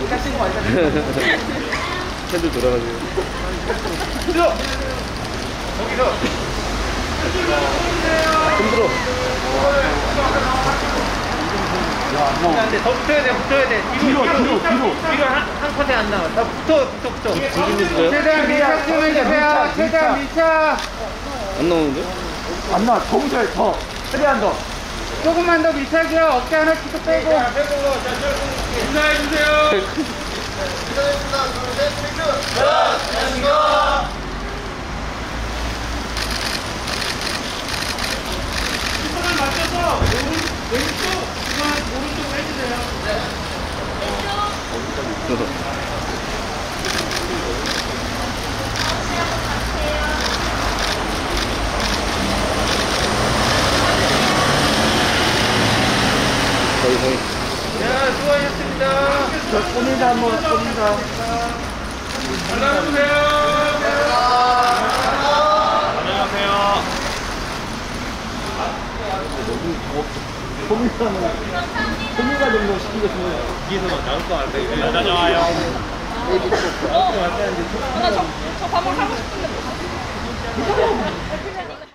핸들 돌아가지고. 거기서. 힘들어. 안돼, 더 붙어야 돼, 붙어야 돼. 뒤로 한 컷에 안 나와. 나 붙어. 지금 있어요? 최대한 밀착 좀 해주세요. 최대한 밀착. 안 나오는데? 안 나와. 더 붙여야 돼. 더. 최대한 더. 조금만 더 밀착이요. 어깨 하나씩 더 빼고. 인사해주세요. 맞춰서 왼쪽, 오른쪽 해주세요. 거의. 자, 수고하셨습니다. 저 꼬미자 한번 꼬미자. 잘 나가보세요. 안녕하세요. 꼬미자 정도 시키겠습니다. 뒤에서 나올 거 알까? 다녀와요. 나 저 반말 하고 싶은데 못 하겠어.